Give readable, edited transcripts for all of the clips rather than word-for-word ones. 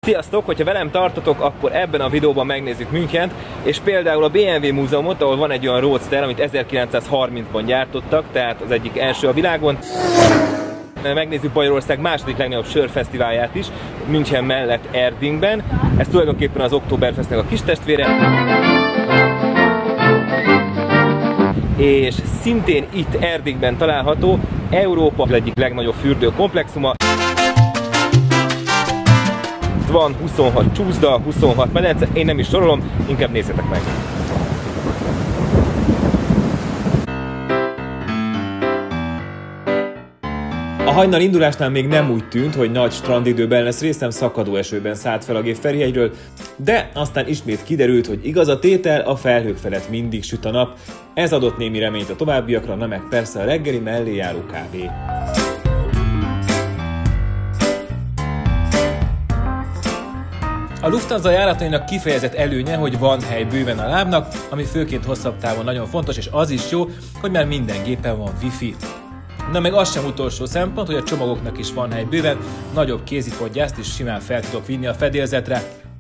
Sziasztok! Hogyha velem tartotok, akkor ebben a videóban megnézzük Münchent, és például a BMW múzeumot, ahol van egy olyan roadster, amit 1930-ban gyártottak, tehát az egyik első a világon. Megnézzük Bajorország második legnagyobb sörfesztiválját is, München mellett Erdingben. Ez tulajdonképpen az Oktoberfestnek a kistestvére. És szintén itt Erdingben található Európa egyik legnagyobb fürdőkomplexuma. Van 26 csúszda, 26 medence, én nem is sorolom, inkább nézzetek meg! A hajnal indulásnál még nem úgy tűnt, hogy nagy strandidőben lesz részem, szakadó esőben szállt fel a gép Ferihegyről, de aztán ismét kiderült, hogy igaz a tétel, a felhők felett mindig süt a nap. Ez adott némi reményt a továbbiakra, na meg persze a reggeli mellé járó kávé. A Lufthansa járatainak kifejezett előnye, hogy van hely bőven a lábnak, ami főként hosszabb távon nagyon fontos, és az is jó, hogy már minden gépen van wifi. Na meg az sem utolsó szempont, hogy a csomagoknak is van hely bőven, nagyobb kézipodgyászt is simán fel tudok vinni a fedélzetre.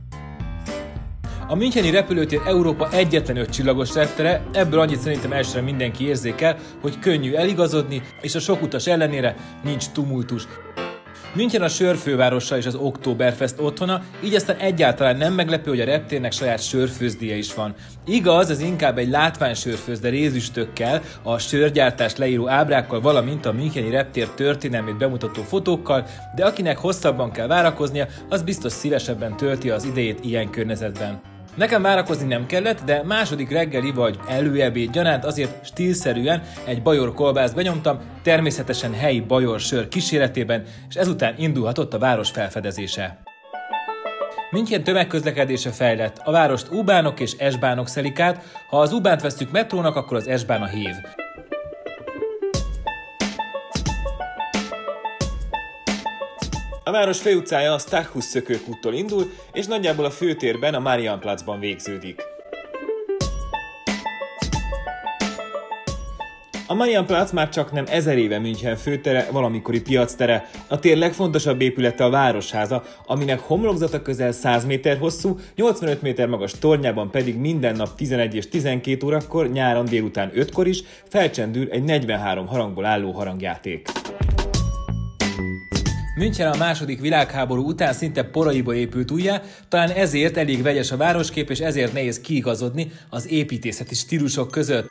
A müncheni repülőtér Európa egyetlen 5 csillagos reptere, ebből annyit szerintem elsőre mindenki érzékel, hogy könnyű eligazodni, és a sok utas ellenére nincs tumultus. München a sörfővárosa és az Oktoberfest otthona, így aztán egyáltalán nem meglepő, hogy a reptérnek saját sörfőzdéje is van. Igaz, ez inkább egy látványsörfőzde rézüstökkel, a sörgyártást leíró ábrákkal, valamint a müncheni reptér történelmét bemutató fotókkal, de akinek hosszabban kell várakoznia, az biztos szívesebben tölti az idejét ilyen környezetben. Nekem várakozni nem kellett, de második reggeli vagy előebéd gyanánt azért stílszerűen egy bajor kolbászt benyomtam, természetesen helyi bajor sör kíséretében, és ezután indulhatott a város felfedezése. München tömegközlekedése fejlett, a várost U-bánok és S-bánok szelik át, ha az U-bánt vesszük metrónak, akkor az S-bán a hév. A város főutcája a Stachus szökőkúttól indul, és nagyjából a főtérben, a Marienplatzban végződik. A Marienplatz már csak nem 1000 éve München főtere, valamikori piactere. A tér legfontosabb épülete a Városháza, aminek homlokzata közel 100 méter hosszú, 85 méter magas tornyában pedig minden nap 11 és 12 órakor, nyáron délután 5-kor is felcsendül egy 43 harangból álló harangjáték. München a második világháború után szinte poraiba épült újjá, talán ezért elég vegyes a városkép, és ezért nehéz kiigazodni az építészeti stílusok között.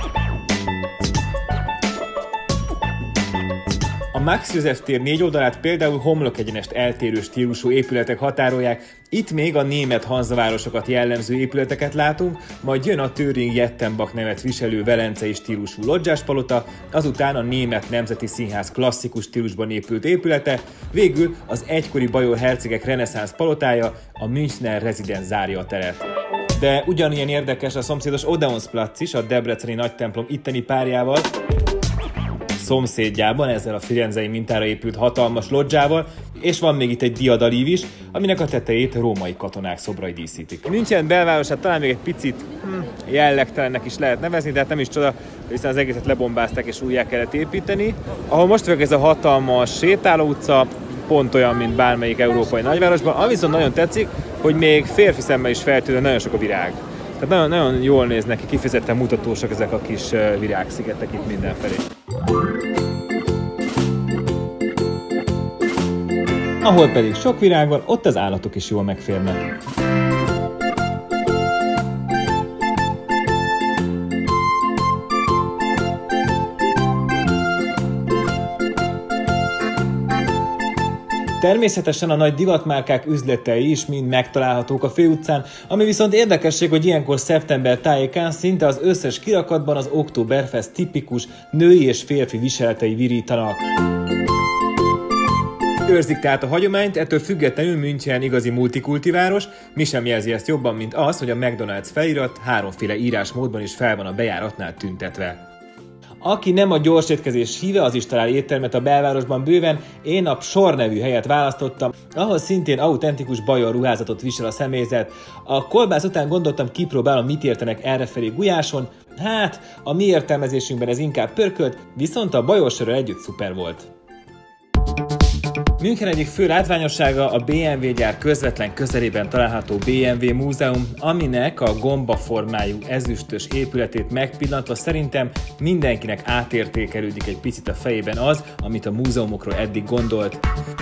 A Max József tér 4 oldalát például homlokegyenest eltérő stílusú épületek határolják, itt még a német Hansa-városokat jellemző épületeket látunk, majd jön a Töring Jettenbach nevet viselő velencei stílusú lodzsáspalota, azután a Német Nemzeti Színház klasszikus stílusban épült épülete, végül az egykori bajor hercegek reneszánsz palotája, a Münchner Residenz zárja a teret. De ugyanilyen érdekes a szomszédos Odeonsplatz is, a debreceni nagytemplom itteni párjával, szomszédjában, ezzel a firenzei mintára épült hatalmas lodzsával, és van még itt egy diadalív is, aminek a tetejét római katonák szobrai díszítik. München belvárosát talán még egy picit jellegtelennek is lehet nevezni, de hát nem is csoda, hiszen az egészet lebombázták és újjá kellett építeni. Ahol most vagyok, ez a hatalmas sétáló utca, pont olyan, mint bármelyik európai nagyvárosban, ami viszont nagyon tetszik, hogy még férfi szemmel is feltűnő, nagyon sok a virág. Tehát nagyon, nagyon jól néznek ki, kifejezetten mutatósak ezek a kis virágszigetek itt mindenfelé. Ahol pedig sok virág van, ott az állatok is jól megférnek. Természetesen a nagy divatmárkák üzletei is mind megtalálhatók a főutcán, ami viszont érdekesség, hogy ilyenkor szeptember tájékán szinte az összes kirakatban az Oktoberfest tipikus női és férfi viseletei virítanak. Őrzik tehát a hagyományt, ettől függetlenül München igazi multikultiváros, mi sem jelzi ezt jobban, mint az, hogy a McDonald's felirat háromféle írásmódban is fel van a bejáratnál tüntetve. Aki nem a gyors étkezés híve, az is talál éttermet a belvárosban bőven, én a Psor nevű helyet választottam, ahol szintén autentikus bajor ruházatot visel a személyzet. A kolbász után gondoltam, kipróbálom, mit értenek errefelé gulyáson, hát a mi értelmezésünkben ez inkább pörkölt, viszont a bajorsörrel együtt szuper volt. München egyik fő látványossága a BMW gyár közvetlen közelében található BMW Múzeum, aminek a gombaformájú ezüstös épületét megpillantva szerintem mindenkinek átértékelődik egy picit a fejében az, amit a múzeumokról eddig gondolt.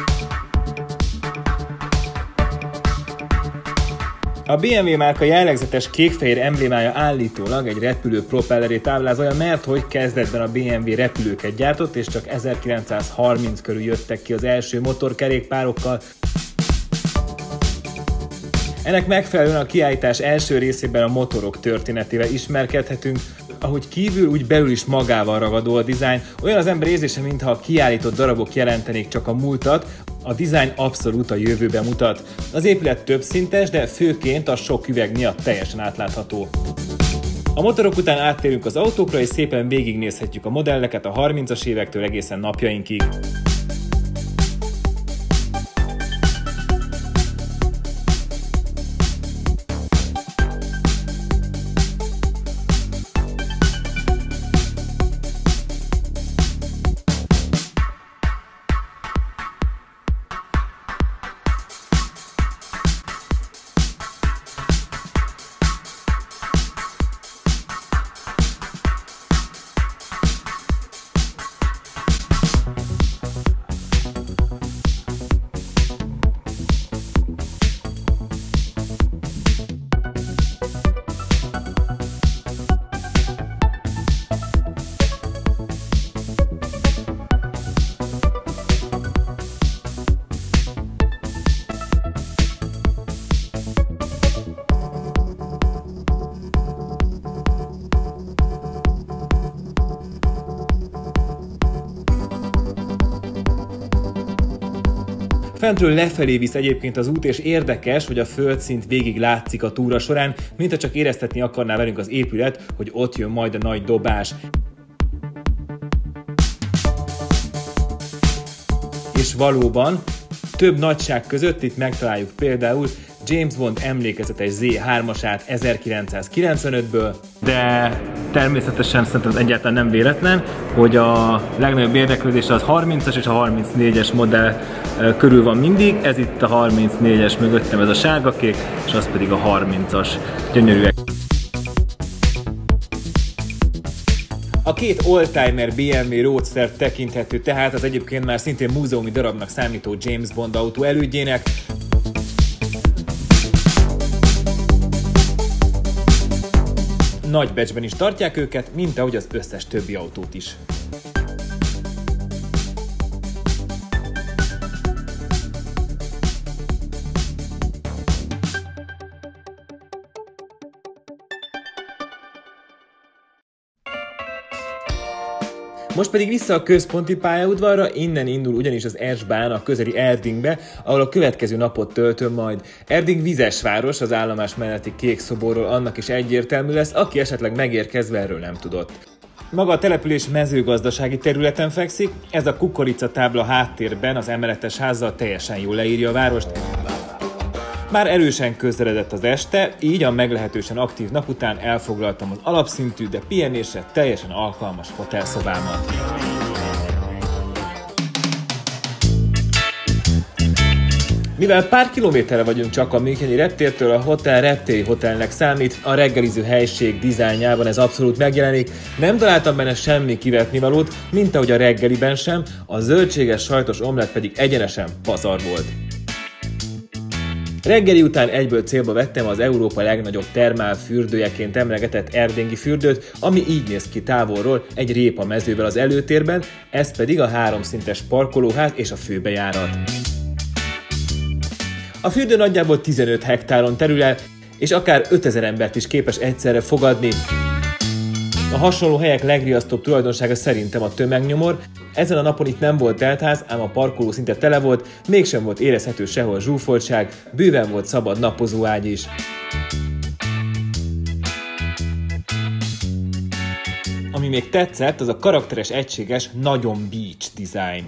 A BMW márka jellegzetes kék-fehér emblémája állítólag egy repülő propellerét táblázolja, mert hogy kezdetben a BMW repülőket gyártott, és csak 1930 körül jöttek ki az első motorkerékpárokkal. Ennek megfelelően a kiállítás első részében a motorok történetével ismerkedhetünk, ahogy kívül, úgy belül is magával ragadó a dizájn. Olyan az ember érzése, mintha a kiállított darabok jelentenék csak a múltat, a dizájn abszolút a jövőbe mutat. Az épület többszintes, de főként a sok üveg miatt teljesen átlátható. A motorok után áttérünk az autókra, és szépen végignézhetjük a modelleket a 30-as évektől egészen napjainkig. Fentről lefelé visz egyébként az út, és érdekes, hogy a földszint végig látszik a túra során, mintha csak éreztetni akarná velünk az épület, hogy ott jön majd a nagy dobás. És valóban, több nagyság között itt megtaláljuk például James Bond emlékezetes Z3-asát 1995-ből, de természetesen szerintem ez egyáltalán nem véletlen, hogy a legnagyobb érdeklődés az 30-as és a 34-es modell körül van mindig, ez itt a 34-es mögöttem, ez a sárgakék, és az pedig a 30-as, gyönyörűek. A két oldtimer BMW Roadster tekinthető tehát az egyébként már szintén múzeumi darabnak számító James Bond autó elődjének. Nagy becsben is tartják őket, mint ahogy az összes többi autót is. Most pedig vissza a központi pályaudvarra, innen indul ugyanis az S-Bahn a közeli Erdingbe, ahol a következő napot töltöm majd. Erding vizes város, az állomás melletti kék szoborról annak is egyértelmű lesz, aki esetleg megérkezve erről nem tudott. Maga a település mezőgazdasági területen fekszik, ez a kukoricatábla háttérben az emeletes házzal teljesen jól leírja a várost. Már erősen közeledett az este, így a meglehetősen aktív nap után elfoglaltam az alapszintű, de pihenésre teljesen alkalmas hotelszobámat. Mivel pár kilométerre vagyunk csak a müncheni reptértől, a hotel reptéri hotelnek számít, a reggeliző helység dizájnjában ez abszolút megjelenik, nem találtam benne semmi kivetnivalót, mint ahogy a reggeliben sem, a zöldséges sajtos omlett pedig egyenesen pazar volt. Reggeli után egyből célba vettem az Európa legnagyobb termálfürdőjeként emlegetett erdingi fürdőt, ami így néz ki távolról egy répa mezővel az előtérben, ez pedig a 3 szintes parkolóház és a főbejárat. A fürdő nagyjából 15 hektáron terül el, és akár 5000 embert is képes egyszerre fogadni. A hasonló helyek legriasztóbb tulajdonsága szerintem a tömegnyomor. Ezen a napon itt nem volt teltház, ám a parkoló szinte tele volt, mégsem volt érezhető sehol zsúfoltság, bőven volt szabad napozóágy is. Ami még tetszett, az a karakteres, egységes, nagyon beach design.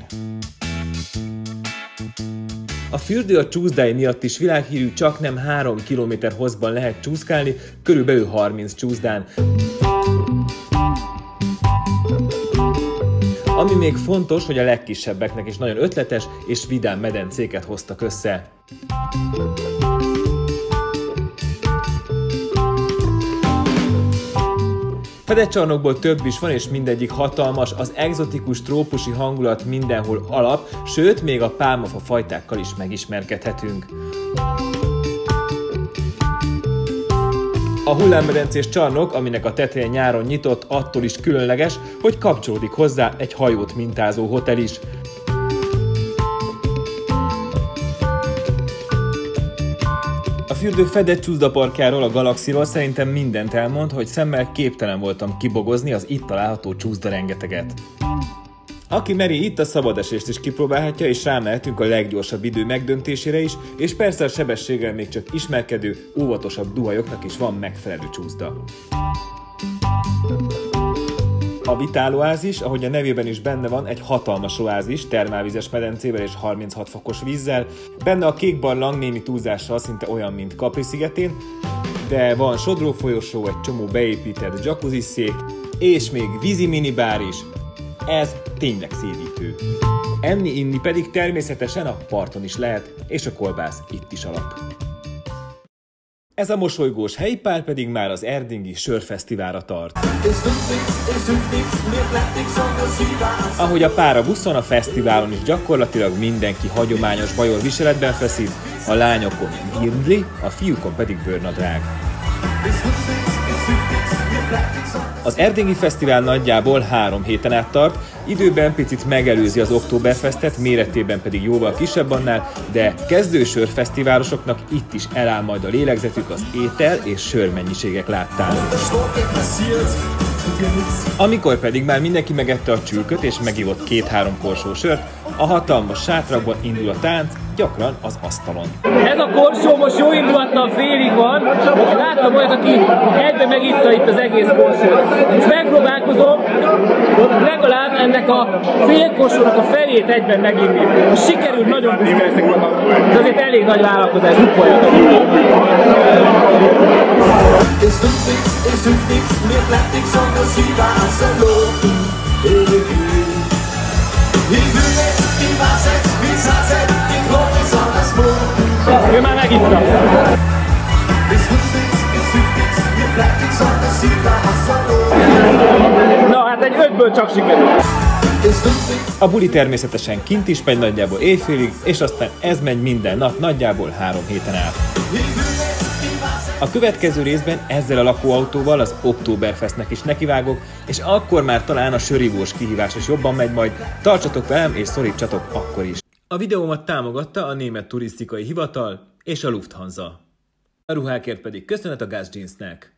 A fürdő a csúszdái miatt is világhírű, csaknem 3 km hosszban lehet csúszkálni, körülbelül 30 csúszdán. Ami még fontos, hogy a legkisebbeknek is nagyon ötletes és vidám medencéket hoztak össze. Fedett csarnokból több is van, és mindegyik hatalmas, az egzotikus trópusi hangulat mindenhol alap, sőt, még a pálmafa fajtákkal is megismerkedhetünk. A hullámmedencés csarnok, aminek a teteje nyáron nyitott, attól is különleges, hogy kapcsolódik hozzá egy hajót mintázó hotel is. A fürdő fedett csúszdaparkjáról, a Galaxiról szerintem mindent elmond, hogy szemmel képtelen voltam kibogozni az itt található csúszda rengeteget. Aki meri, itt a szabadesést is kipróbálhatja, és rámehetünk a leggyorsabb idő megdöntésére is, és persze a sebességgel még csak ismerkedő, óvatosabb duhajoknak is van megfelelő csúszda. A Vitál oázis, ahogy a nevében is benne van, egy hatalmas oázis, termálvizes medencével és 36 fokos vízzel. Benne a kék barlang némi túlzással szinte olyan, mint Capri szigetén, de van sodrófolyosó, egy csomó beépített jacuzzi szék, és még vízi minibár is. Ez tényleg szédítő. Enni-inni pedig természetesen a parton is lehet, és a kolbász itt is alap. Ez a mosolygós helypál pedig már az erdingi sörfesztiválra tart. Ahogy a pár a buszon, a fesztiválon is gyakorlatilag mindenki hagyományos bajor viseletben feszít, a lányokon girndli, a fiúkon pedig bőrnadrág. Az Erdingi Fesztivál nagyjából 3 héten át tart, időben picit megelőzi az Oktoberfestet, méretében pedig jóval kisebb annál, de kezdő sörfesztiválosoknak itt is eláll majd a lélegzetük az étel és sörmennyiségek láttán. Amikor pedig már mindenki megette a csülköt és megivott 2-3 korsó sört, a hatalmas sátrakban indul a tánc, gyakran az asztalon. Ez a korsó most jó indulatlan félig van, láttam olyat, aki egyben megitta itt az egész korsót. Most megpróbálkozom legalább ennek a fél korsónak a felét egyben meginni. Most sikerül, nagyon büszke leszek magam. Ez azért elég nagy vállalkozás, upolja. Ő már megitta. Na hát egy 5-ből csak sikerült. A buli természetesen kint is megy nagyjából éjfélig, és aztán ez megy minden nap nagyjából 3 héten át. A következő részben ezzel a lakóautóval az Oktoberfestnek is nekivágok, és akkor már talán a sörivós kihívás is jobban megy majd. Tartsatok velem és szorítsatok akkor is. A videómat támogatta a Német Turisztikai Hivatal és a Lufthansa. A ruhákért pedig köszönet a Gas Jeansnek.